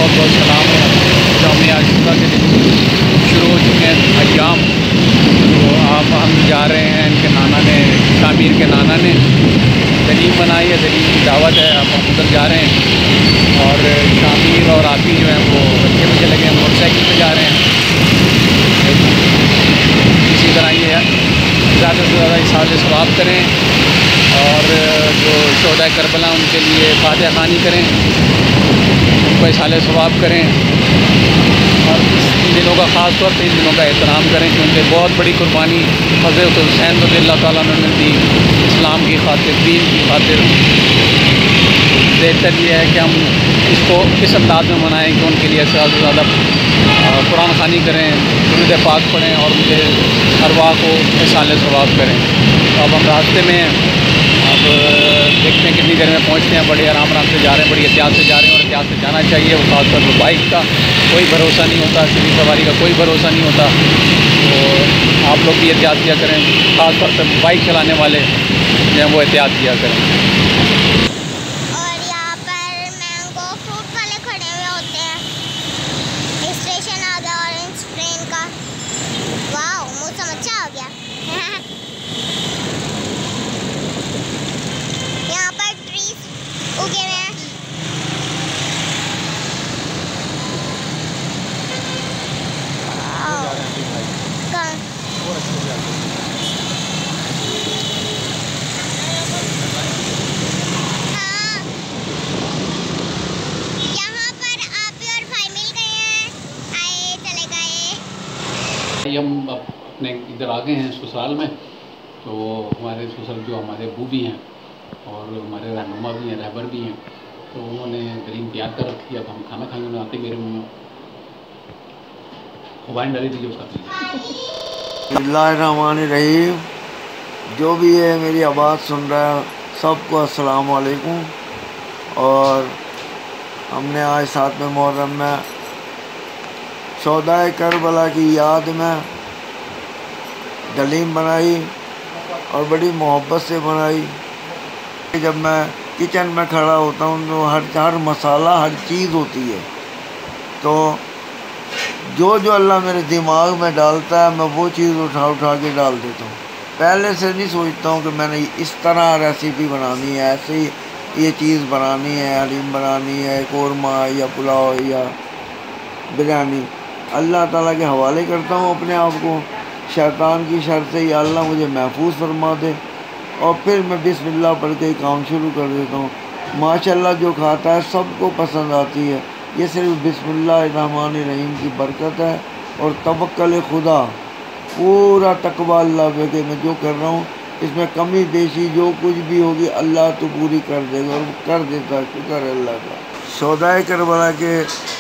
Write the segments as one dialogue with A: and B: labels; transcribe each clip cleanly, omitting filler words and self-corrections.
A: बहुत बहुत सलाम है। यौम आशूरा के दिन शुरू हो चुके हैं अय्याम। तो हम जा रहे हैं, इनके नाना ने, शामिर के नाना ने दलीम बनाई है, दलीम की दावत है। अब हम उधर जा रहे हैं और शामिर और आती जो हैं वो बच्चे बच्चे लगे हैं, मोटरसाइकिल पे जा रहे हैं। इसी तरह ये है, ज़्यादा से ज़्यादा इसाले सवाब करें और जो शोहदा करबला उनके लिए फातिहा ख़वानी करें, उनको इसाले सवाब करें और इन दिनों का ख़ास तौर पर इन दिनों का एहतराम करें, क्योंकि बहुत बड़ी कुर्बानी हज़रत हुसैन रज़ियल्लाहु ताला अन्हु ने दी इस्लाम की खातिर, दीन की खातिर। बेहतर ये है कि हम इसको इस अंदाज़ में मनाएं कि उनके लिए ज़्यादा से ज़्यादा कुरान ख़वानी करें, दुरूद पाक पढ़ें और उनके अरवाह को इसाले सवाब करें। तो अब हम रास्ते में हैं, अब देखते हैं कितनी देर में पहुंचते हैं। बड़े आराम से जा रहे हैं, बड़ी एहतियात से जा रहे हैं और एहतियात से जाना चाहिए। वो खासतौर पर बाइक का कोई भरोसा नहीं होता, सीधी सवारी का कोई भरोसा नहीं होता। तो आप लोग भी एहतियात किया करें, ख़ासतौर पर बाइक चलाने वाले जो हैं वो एहतियात किया करें।
B: और यहाँ पर मैंगो फ्रूट वाले खड़े हुए होते हैं। स्टेशन आ गया ऑरेंज ट्रेन का। वाह, मौसम अच्छा हो गया। यहाँ पर ट्रीज उगे हुए हैं।
A: हम अपने इधर आ गए हैं ससुराल में। तो हमारे ससुर जो हमारे अबू भी हैं और हमारे रहनुमा भी हैं, रहबर भी हैं, तो उन्होंने दलीम तैयार कर रखी है। अब हम खाना खाने में आते, मेरे मुँह में खुबाइन डाली थी उसका पीजिए।
C: बिस्मिल्लाहिर्रहमानिर्रहीम। जो भी है मेरी आवाज़ सुन रहा है सबको अस्सलाम वालेकुम। और हमने आज 7 मुहर्रम में शोहदाए करबला की याद में दलीम बनाई और बड़ी मोहब्बत से बनाई। जब मैं किचन में खड़ा होता हूँ तो हर मसाला, हर चीज़ होती है, तो जो अल्लाह मेरे दिमाग में डालता है मैं वो चीज़ उठा के डाल देता हूँ। पहले से नहीं सोचता हूँ कि मैंने इस तरह रेसिपी बनानी है, ऐसे ही ये चीज़ बनानी है, हलीम बनानी है, कोरमा या पुलाव या बिरयानी। अल्लाह ताला के हवाले करता हूँ अपने आप को, शैतान की शर से या अल्लाह मुझे महफूज फरमा दे, और फिर मैं बिस्मिल्लाह पढ़ के काम शुरू कर देता हूँ। माशाल्लाह जो खाता है सबको पसंद आती है। ये सिर्फ बिस्मिल्लाहिर्रहमानिर्रहीम की बरकत है और तवक्कुल खुदा, पूरा तकवा अल्लाह पे कि मैं जो कर रहा हूँ इसमें कमी बेशी जो कुछ भी होगी अल्लाह तो पूरी कर देगा और कर देता है। शुक्र है अल्लाह का। शोहदाए करबला के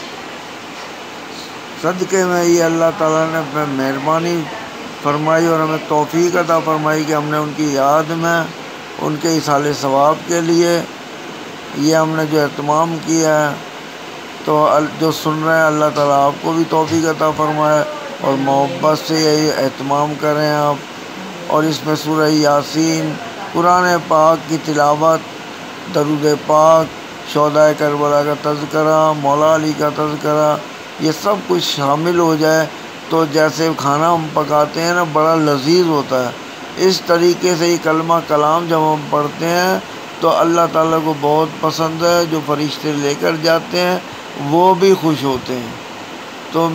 C: सदक़े में ये अल्लाह ताला ने मेहरबानी फरमाई और हमें तौफ़ीक अता फरमाई कि हमने उनकी याद में, उनके इसाले सवाब के लिए ये हमने जो एहतमाम किया है। तो जो सुन रहे हैं अल्लाह ताला आपको भी तौफ़ीक अता फरमाए और मोहब्बत से यही एहतमाम करें आप। और इसमें सूरह यासीन, कुरान पाक की तिलावत, दरूद पाक, शोहदाए करबला का तज़किरा, मौला अली का तज़किरा, ये सब कुछ शामिल हो जाए तो जैसे खाना हम पकाते हैं ना बड़ा लजीज होता है। इस तरीके से ये कलमा कलाम जब हम पढ़ते हैं तो अल्लाह ताला को बहुत पसंद है। जो फरिश्ते लेकर जाते हैं वो भी खुश होते हैं। तो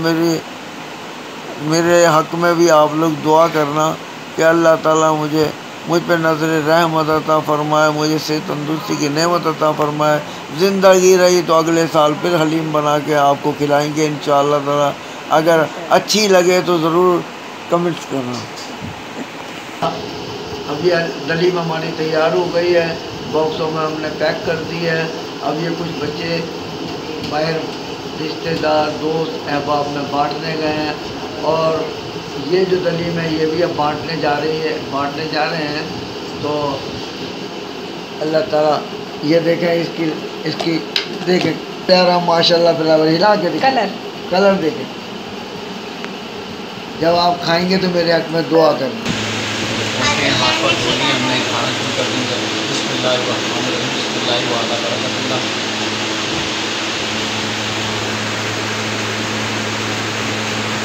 C: मेरे हक़ में भी आप लोग दुआ करना कि अल्लाह ताला मुझ पर नज़र रहमत अता फ़रमाए, मुझे सेहत तंदुरुस्ती की नेमत अता फ़रमाए। ज़िंदगी रही तो अगले साल फिर हलीम बना के आपको खिलाएंगे इंशाअल्लाह ताला। अगर अच्छी लगे तो ज़रूर कमेंट्स करना। अब ये दलीम हमारी तैयार हो गई है, बॉक्सों में हमने पैक कर दी है। अब ये कुछ बच्चे बाहर रिश्तेदार, दोस्त, अहबाब में बांटने गए हैं और ये जो दलीम है ये भी अब बांटने जा रहे हैं। तो अल्लाह ताला ये देखें, इसकी देखें प्यारा माशाल्लाह फ्लावर हिला के कलर देखें। जब आप खाएंगे तो मेरे हक़ में दुआ करना।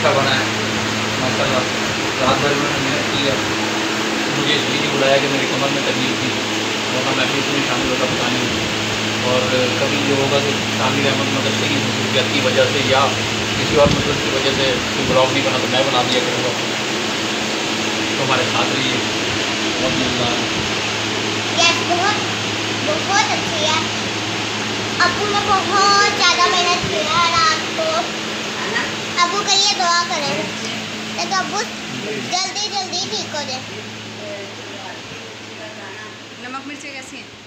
A: अच्छा बना है माशाल्लाह। रात भर में मेहनत की है, मुझे इसलिए बुलाया कि मेरी कमर में तकलीफ थी, वरना मैं भी इसमें शामिल होता पता नहीं। और कभी ये होगा कि शामिल अहमद मदरसे की मसरूफियत की वजह से या किसी और मसरूफ की वजह से कोई ब्लॉग नहीं बना तो मैं बना दिया करूँगा। तो हमारे साथ रहिए, बहुत मज़ा आया।
B: बहुत अच्छी है। अबू ने बहुत ज़्यादा मेहनत किया रात को। अबू के लिए दुआ करें तो अबू जल्दी जल्दी ठीक हो जाए।
D: नमक मिर्ची कैसी हैं?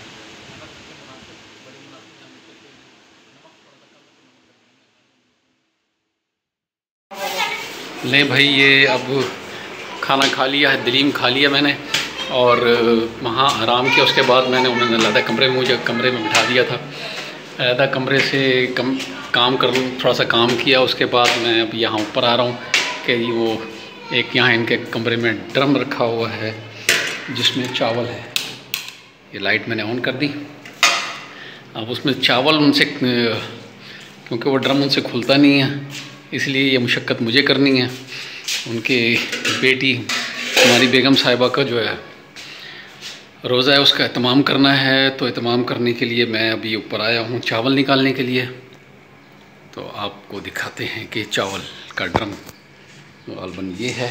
A: ले भाई, ये अब खाना खा लिया है, दलीम खा लिया मैंने और वहाँ आराम किया। उसके बाद मैंने उन्होंने अलहदा कमरे में मुझे कमरे में बिठा दिया था। अलहदा कमरे से काम कर थोड़ा सा काम किया। उसके बाद मैं अब यहाँ ऊपर आ रहा हूँ कि वो एक यहाँ इनके कमरे में ड्रम रखा हुआ है जिसमें चावल है। ये लाइट मैंने ऑन कर दी। अब उसमें चावल उनसे, क्योंकि वो ड्रम उनसे खुलता नहीं है, इसलिए ये मुशक्क़त मुझे करनी है। उनके बेटी हमारी बेगम साहिबा का जो है रोज़ा है, उसका एहतमाम करना है। तो एहतमाम करने के लिए मैं अभी ऊपर आया हूँ चावल निकालने के लिए। तो आपको दिखाते हैं कि चावल का ड्रम गालबन ये है।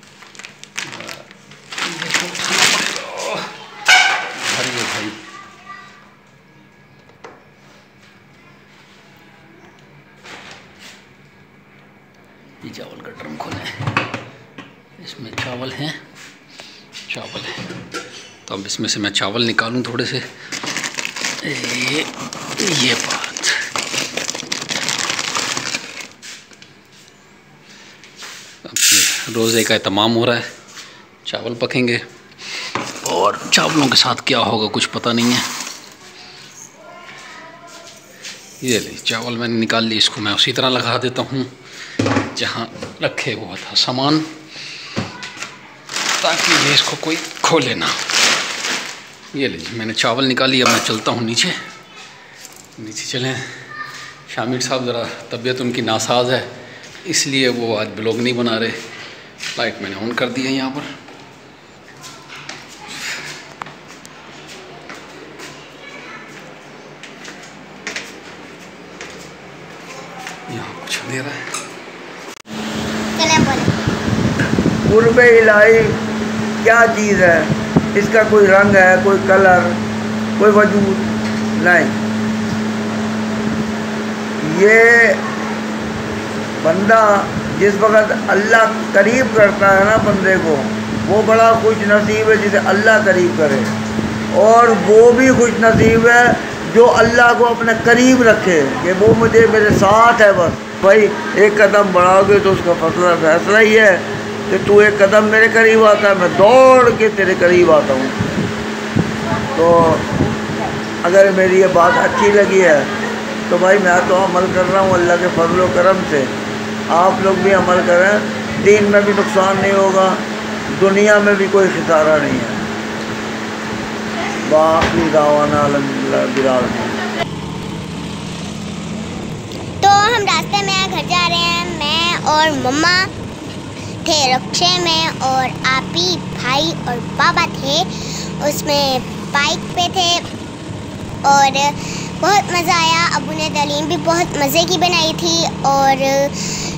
A: भाई ये चावल का ड्रम खोले, इसमें चावल हैं, चावल है। तो अब इसमें से मैं चावल निकालूं थोड़े से। ये बात, अब रोज़े का एहतमाम हो रहा है, चावल पकेंगे और चावलों के साथ क्या होगा कुछ पता नहीं है। ये ले चावल मैंने निकाल ली, इसको मैं उसी तरह लगा देता हूँ जहाँ रखे हुआ था सामान, ताकि ये इसको कोई खोले ना। ये लीजिए मैंने चावल निकाली। अब मैं चलता हूँ नीचे चलें। शामिर साहब ज़रा तबीयत उनकी नासाज है, इसलिए वो आज ब्लॉग नहीं बना रहे। लाइट मैंने ऑन कर दी है यहाँ पर। यहाँ कुछ अंधेरा है।
C: कुर्बे इलाही क्या चीज़ है, इसका कोई रंग है, कोई कलर, कोई वजूद नहीं। ये बंदा जिस वक़्त अल्लाह करीब करता है ना बंदे को, वो बड़ा खुश नसीब है जिसे अल्लाह करीब करे। और वो भी खुश नसीब है जो अल्लाह को अपने करीब रखे कि वो मुझे मेरे साथ है। बस भाई एक कदम बढ़ाओगे तो उसका फैसला ही है कि तू एक कदम मेरे करीब आता है, मैं दौड़ के तेरे करीब आता हूँ। तो अगर मेरी ये बात अच्छी लगी है तो भाई मैं तो अमल कर रहा हूँ अल्लाह के फजल व करम से। आप लोग भी अमल करें, दीन में भी नुकसान नहीं होगा, दुनिया में भी कोई खसारा नहीं है। बाकी दावाना अल्हम्दुलिल्लाह बिलाल।
B: तो हम रास्ते में घर जा रहे हैं। मैं और मम्मा थे रिक्शे में और आपी भाई और बाबा थे उसमें बाइक पे थे और बहुत मज़ा आया। अबू ने तालीम भी बहुत मज़े की बनाई थी और